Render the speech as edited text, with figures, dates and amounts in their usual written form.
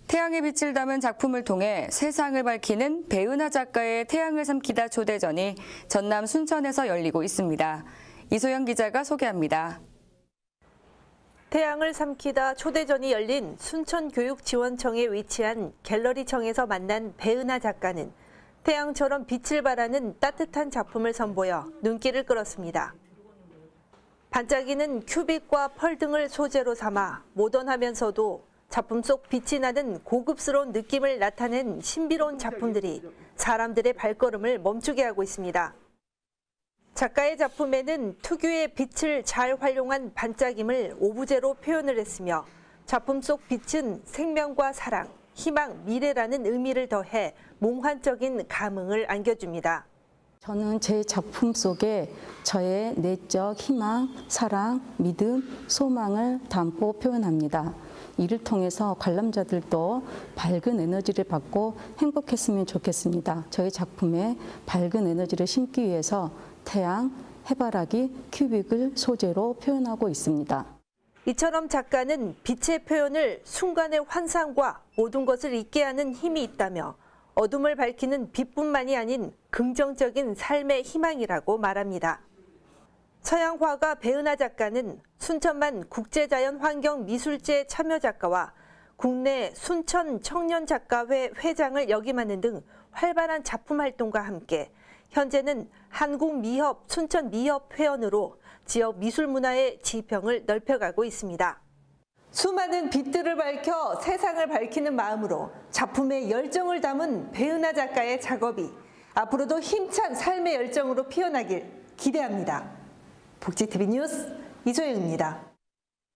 태양의 빛을 담은 작품을 통해 세상을 밝히는 배은하 작가의 태양을 삼키다 초대전이 전남 순천에서 열리고 있습니다. 이소영 기자가 소개합니다. 태양을 삼키다 초대전이 열린 순천교육지원청에 위치한 갤러리청에서 만난 배은하 작가는 태양처럼 빛을 발하는 따뜻한 작품을 선보여 눈길을 끌었습니다. 반짝이는 큐빅과 펄 등을 소재로 삼아 모던하면서도 작품 속 빛이 나는 고급스러운 느낌을 나타낸 신비로운 작품들이 사람들의 발걸음을 멈추게 하고 있습니다. 작가의 작품에는 특유의 빛을 잘 활용한 반짝임을 오브제로 표현을 했으며 작품 속 빛은 생명과 사랑, 희망, 미래라는 의미를 더해 몽환적인 감흥을 안겨줍니다. 저는 제 작품 속에 저의 내적 희망, 사랑, 믿음, 소망을 담고 표현합니다. 이를 통해서 관람자들도 밝은 에너지를 받고 행복했으면 좋겠습니다. 저희 작품에 밝은 에너지를 심기 위해서 태양, 해바라기, 큐빅을 소재로 표현하고 있습니다. 이처럼 작가는 빛의 표현을 순간의 환상과 모든 것을 잊게 하는 힘이 있다며 어둠을 밝히는 빛뿐만이 아닌 긍정적인 삶의 희망이라고 말합니다. 서양 화가 배은하 작가는 순천만 국제자연환경미술제 참여작가와 국내 순천 청년작가회 회장을 역임하는 등 활발한 작품 활동과 함께 현재는 한국미협 순천미협 회원으로 지역 미술문화의 지평을 넓혀가고 있습니다. 수많은 빛들을 밝혀 세상을 밝히는 마음으로 작품에 열정을 담은 배은하 작가의 작업이 앞으로도 힘찬 삶의 열정으로 피어나길 기대합니다. 복지TV 뉴스 이소영입니다.